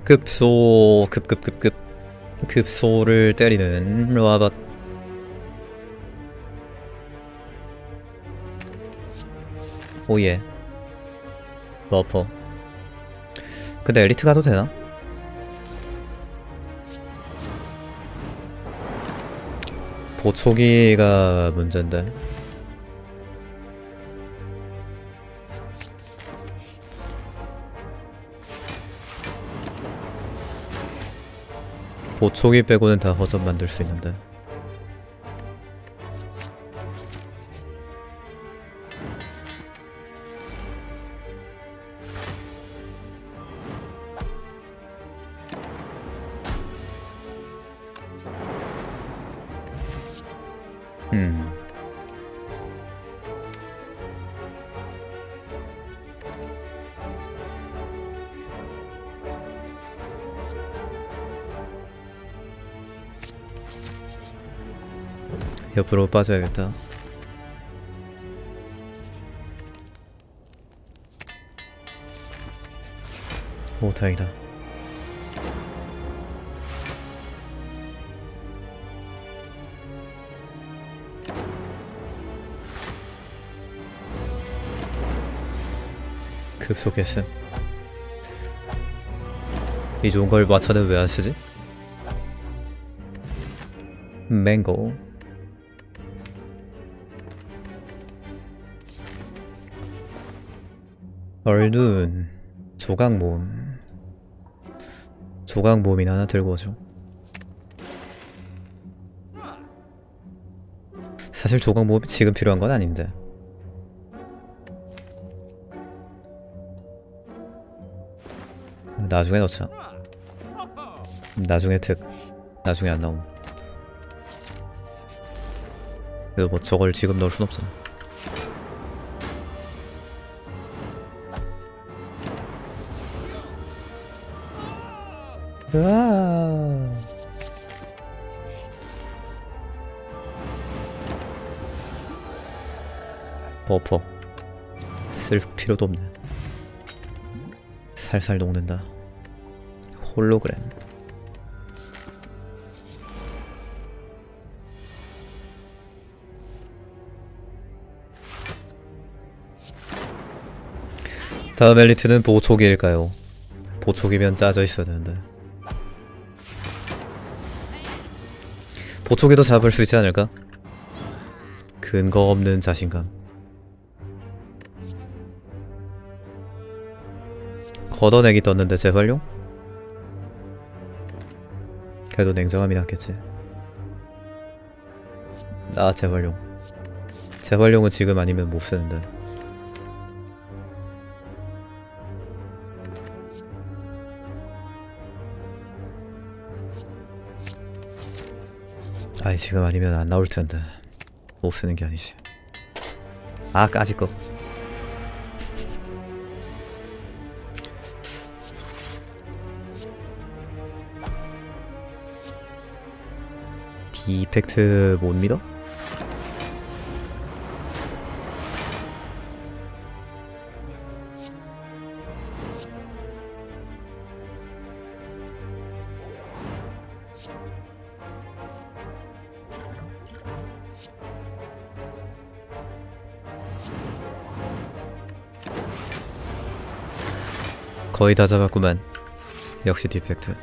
급소 급소를 때리는 로아밭. 오예 버퍼. 근데 엘리트 가도 되나? 보초기가 문제인데. 보초기 빼고는 다 허접 만들 수 있는데. 옆으로 빠져야겠다. 오, 다행이다. 급속했음. 이 좋은 걸 마차는 왜 안 쓰지? 맹고. 얼눈. 조각모음. 조각모음이나 하나 들고 오죠. 사실 조각모음이 지금 필요한 건 아닌데. 나중에 넣자. 나중에 특. 나중에 안 나옴. 그래도 뭐 저걸 지금 넣을 순 없잖아. 으아. 버퍼. 쓸 필요도 없네. 살살 녹는다. 홀로그램. 다음 엘리트는 보초기일까요? 보초기면 짜져 있어야 되는데. 보초기도 잡을 수 있지 않을까? 근거 없는 자신감. 걷어내기 떴는데 재활용? 그래도 냉정함이 낫겠지. 아, 재활용. 재활용은 지금 아니면 못쓰는데. 아니, 지금 아니면 안 나올텐데. 못쓰는 게 아니지. 아, 까짓 거. 디펙트 못 믿어? 거의 다 잡았구만. 역시 디펙트.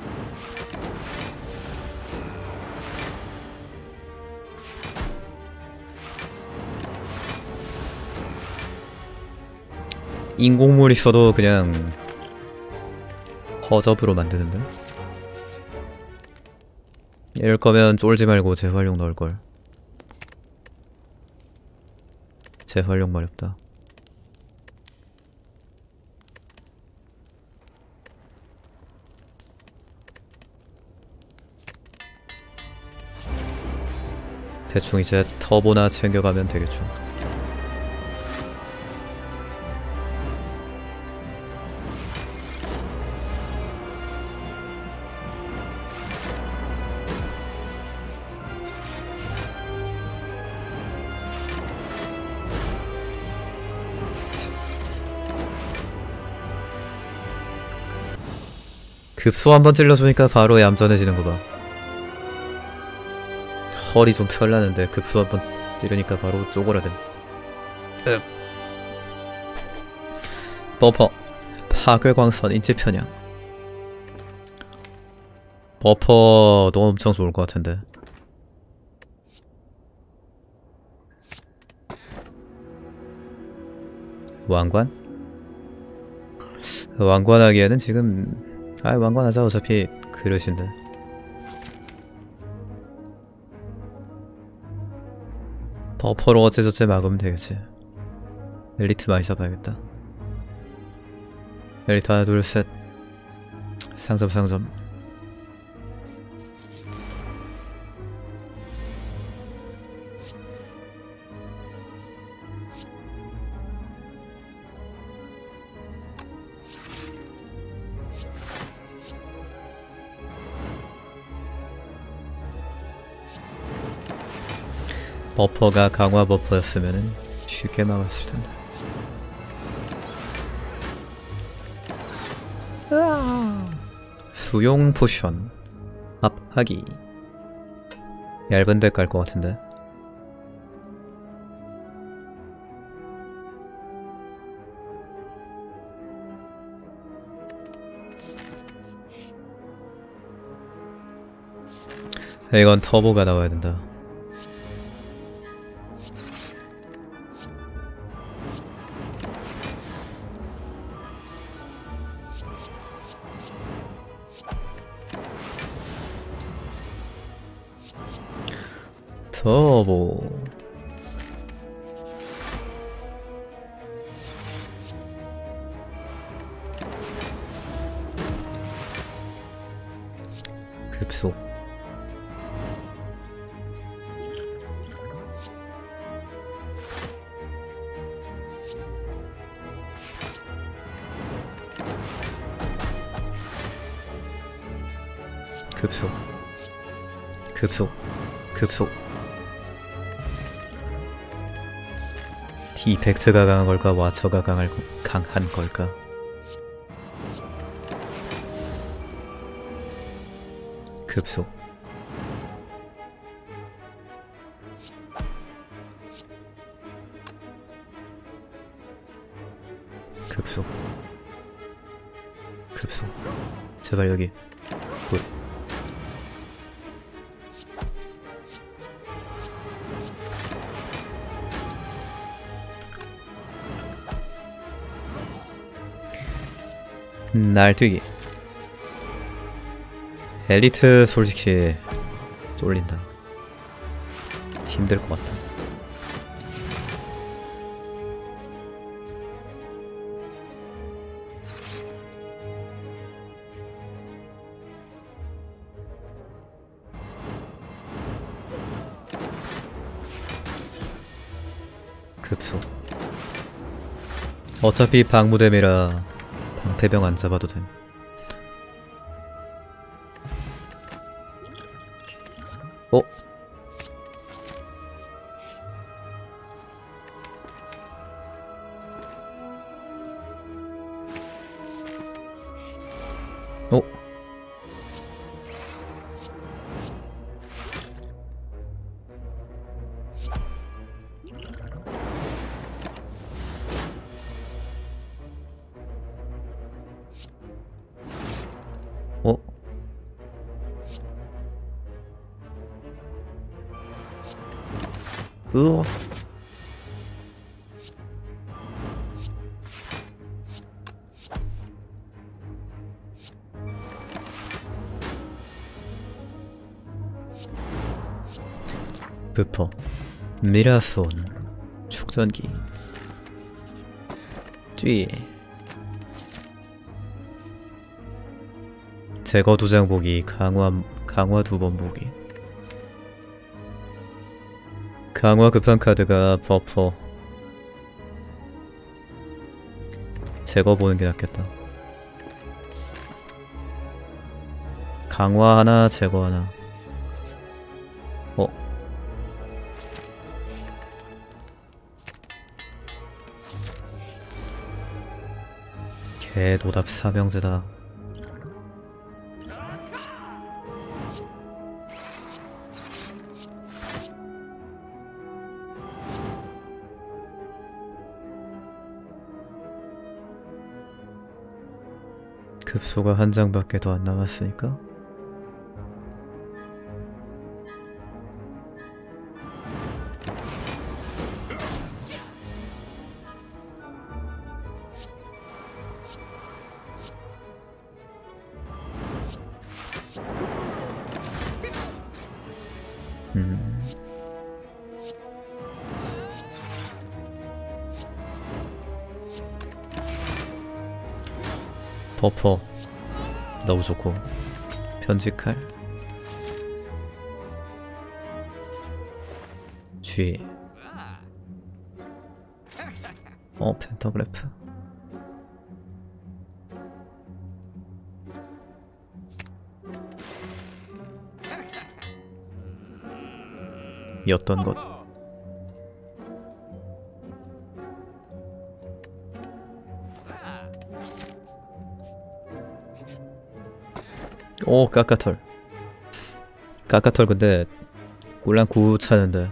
인공물 있어도 그냥 허접으로 만드는데? 이럴 거면 쫄지 말고 재활용 넣을걸. 재활용 마렵다. 대충 이제 터보나 챙겨가면 되겠죠. 급소 한번 찔러주니까 바로 얌전해지는 거 봐. 허리 좀 펼라는데 급소 한번 찌르니까 바로 쪼그라든. 버퍼 파괴광선 인지 편향. 버퍼도 엄청 좋을 것 같은데. 왕관? 왕관하기에는 지금 왕관하자. 어차피 그릇인데. 버퍼로 어째저째 막으면 되겠지. 엘리트 많이 잡아야겠다. 엘리트 하나 둘셋. 상점 상점. 버퍼가 강화 버퍼였으면은 쉽게 막았을 텐데. 수용 포션 압하기. 얇은 데 깔 것 같은데. 이건 터보가 나와야 된다. 터보. 급소. 급소. 급소. 급소. 디펙트가 강한 걸까? 와처가 강한 걸까? 급소. 급소. 급소. 제발 여기. 굿. 날뛰기. 엘리트 솔직히 쫄린다. 힘들 것 같다. 급소. 어차피 방무댐이라 방패병 안 잡아도 됨. 어? 어? 어? 으어. 부퍼 미라손 축전기 쥐 제거 2장 보기 강화 2번 보기. 강화 급한 카드가 버퍼. 제거 보는 게 낫겠다. 강화 하나, 제거 하나. 개 노답 사병제다. 급소가 한 장밖에 더 안 남았으니까. 버퍼 너무 좋고 편집칼 G 펜터그래프 였던 것 오 까까털 까까털 근데 꿀랑 9 차는데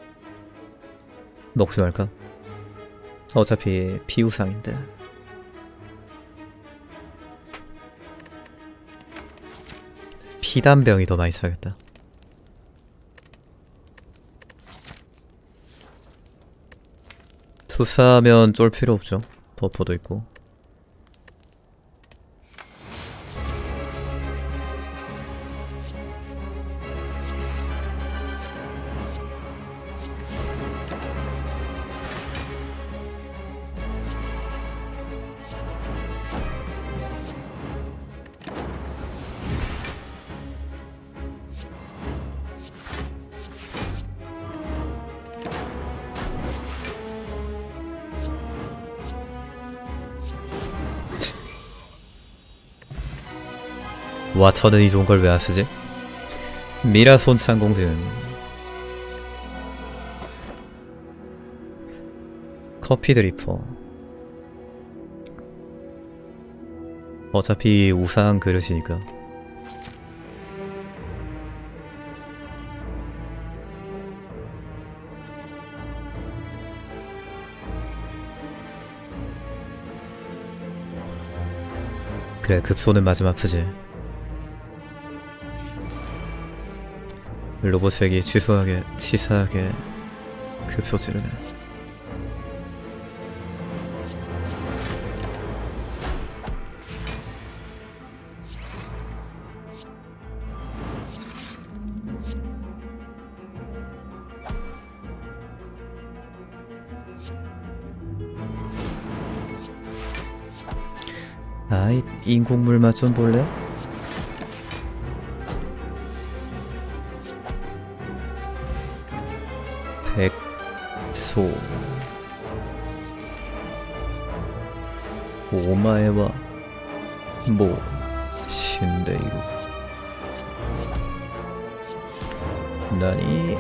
먹지 말까? 어차피 피우상인데 피단병이 더 많이 차겠다. 투사하면 쫄 필요 없죠. 버퍼도 있고. 와 저는 이 좋은 걸 왜 안 쓰지? 미라손 창공지는 커피 드리퍼 어차피 우상 그릇이니까 그래 급소는 맞으면 아프지. 로봇색이 취소하게 치사하게 급소 찌르네. 아이 인공물 맛 좀 볼래? 백소 오마에와 뭐 신데이루 나니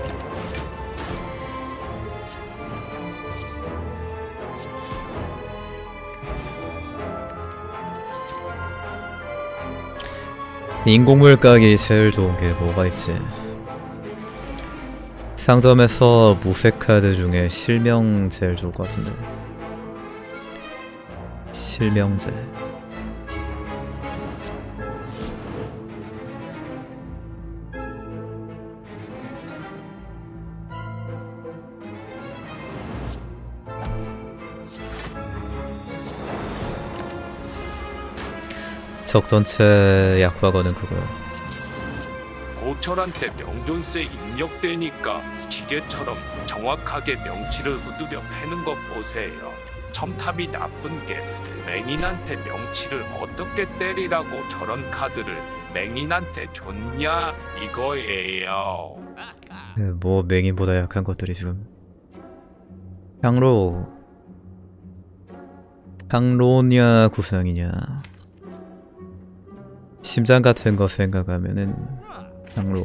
인공물 가기 제일 좋은 게 뭐가 있지? 상점에서 무색 카드 중에 실명 제일 좋을 것 같은데. 실명제. 적 전체 약화거는 그거야. 고철한테 명존세 입력되니까 기계처럼 정확하게 명치를 후두려 패는 것 보세요. 첨탑이 나쁜 게 맹인한테 명치를 어떻게 때리라고 저런 카드를 맹인한테 줬냐 이거예요. 뭐 맹인보다 약한 것들이 지금 향로냐 구상이냐 심장 같은 거 생각하면은 향로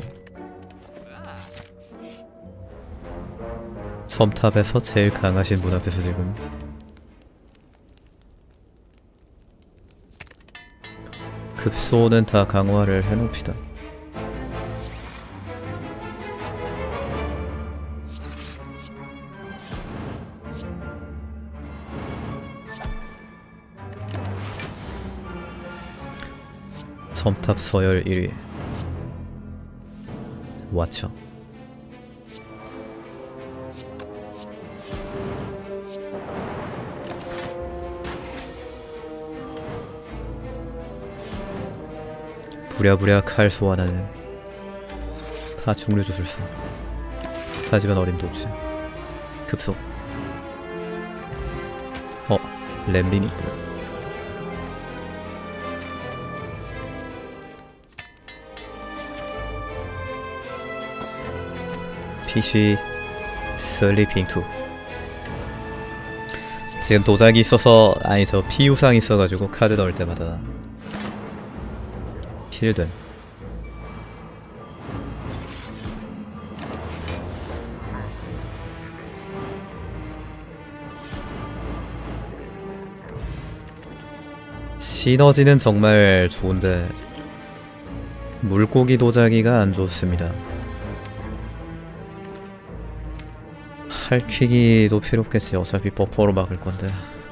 첨탑에서 제일 강하신 분 앞에서 지금 급소는 다 강화를 해놓읍시다. 첨탑 서열 1위 와쳐. 부랴부랴 칼 소환하는 파충류 주술사. 하지만 어림도 없지. 급속. 램린이 있다. PC 슬리핑 2. 지금 도자기 있어서, 아니 저 피우상 있어가지고 카드 넣을 때마다 힐됨. 시너지는 정말 좋은데 물고기 도자기가 안 좋습니다. 할퀴기도 필요 없겠지. 어차피 버퍼로 막을 건데.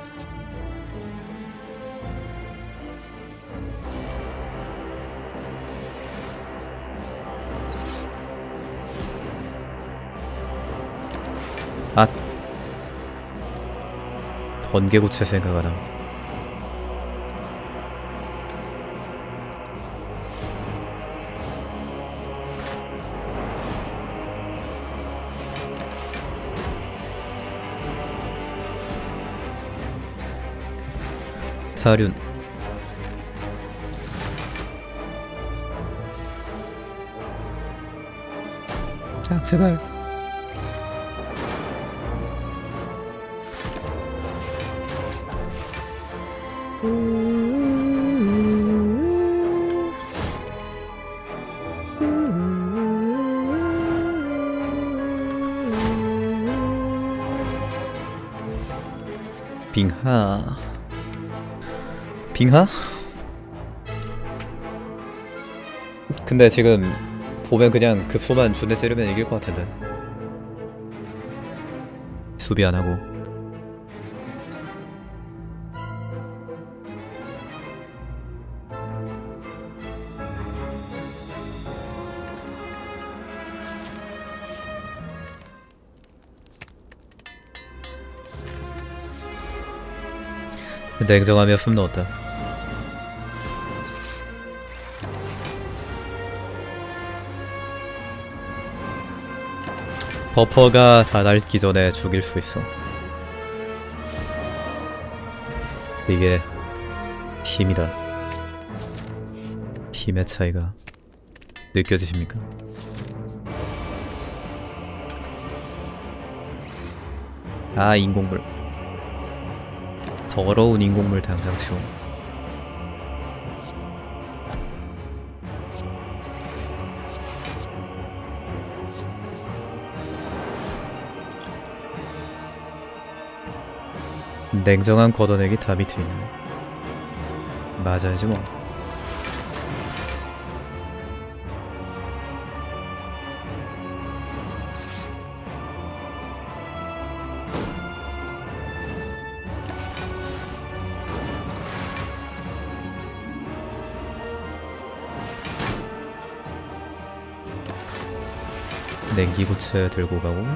아, 번개구체 생각하다. 타륜. 아 제발. 빙하. 빙하? 근데 지금 보면 그냥 급소만 준대 찌르면 이길 것 같은데. 수비 안 하고. 냉정하며 숨 넣었다. 버퍼가 다 닳기 전에 죽일 수 있어. 이게 힘이다. 힘의 차이가 느껴지십니까? 아, 인공물. 더러운 인공물 당장 치워. 냉정한 걷어내기 다 밑에 있네. 맞아야지 뭐. 냉기구체 들고 가고.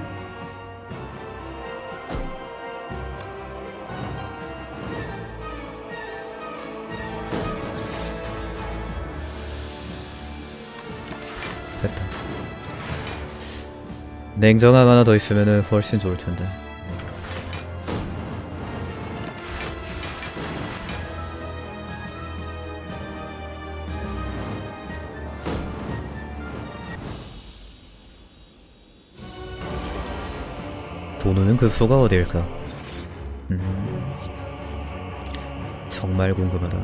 됐다. 냉정함 하나 더 있으면은 훨씬 좋을 텐데. 도누는 급소가 어디일까? 정말 궁금하다.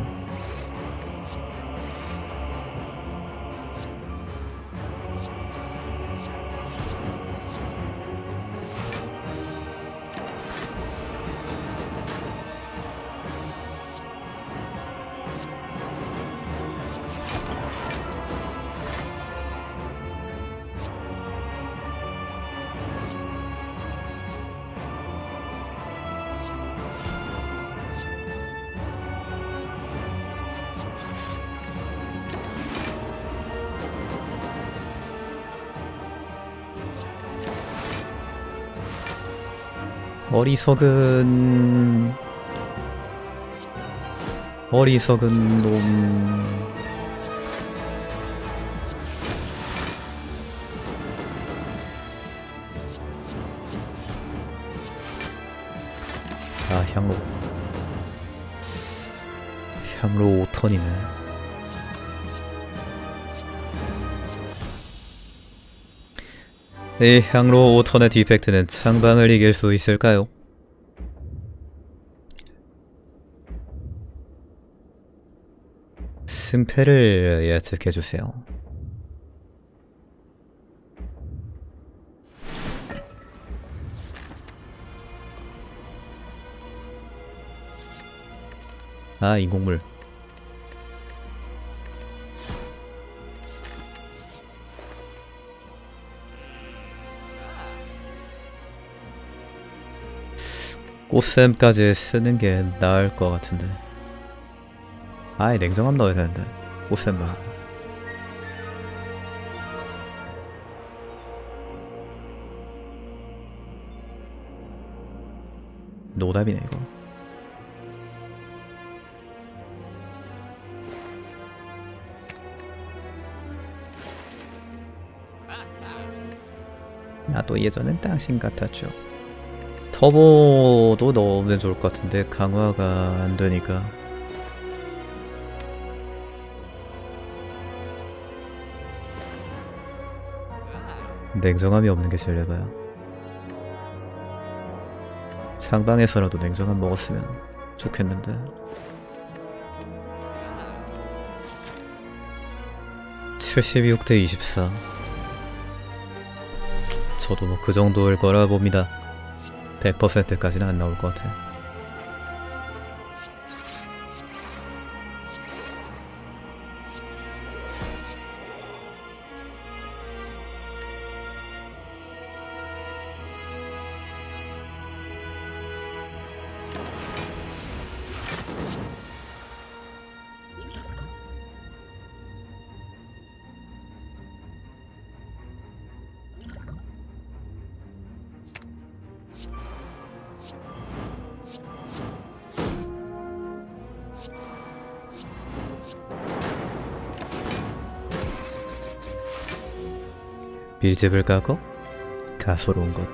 어리석은 놈. 아, 향로 5턴이네. 이 향로 5턴의 디펙트는 창방을 이길 수 있을까요? 승패를 예측해주세요. 아, 인공물. 꽃샘까지 쓰는 게 나을 것 같은데. 아이, 냉정함 넣어야 되는데. 꽃샘 말고. 노답이네 이거. 나도 예전엔 당신 같았죠. 터보도 넣으면 좋을 것 같은데 강화가 안 되니까. 냉정함이 없는 게 제일 해봐요. 창방에서라도 냉정함 먹었으면 좋겠는데. 76대 24. 저도 뭐 그 정도일 거라 봅니다. 100%까지는 안 나올 것 같아요. 밀집을 까고 가소로운 것.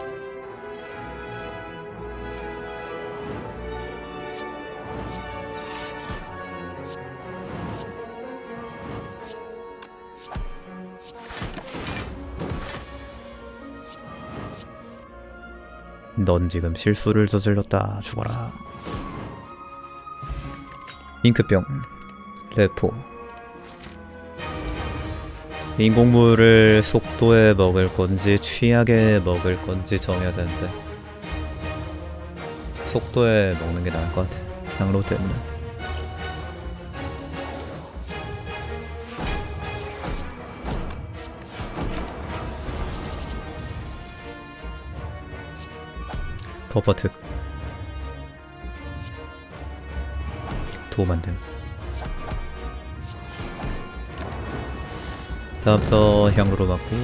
넌 지금 실수를 저질렀다. 죽어라. 잉크병, 레포. 인공물을 속도에 먹을 건지 취약에 먹을 건지 정해야 되는데 속도에 먹는 게 나을 것 같아. 향로 때문에. 버퍼특 도만등. 다음부터 향로로 맞고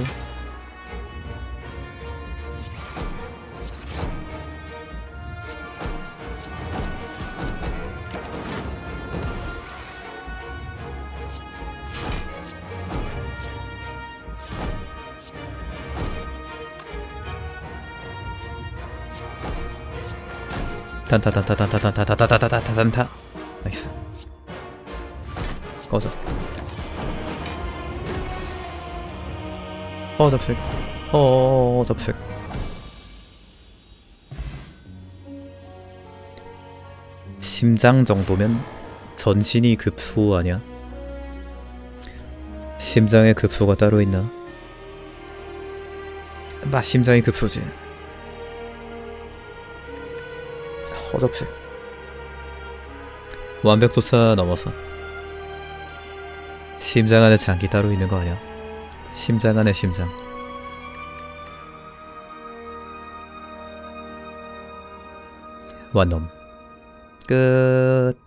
단타. 나이스. 꺼져. 접색. 접색. 심장 정도면 전신이 급수 아냐? 심장에 급수가 따로 있나? 심장이 급수지. 허접색. 완벽조차 넘어서 심장 안에 장기 따로 있는 거 아니야? 심장 안에 심장. 완넘. 끝.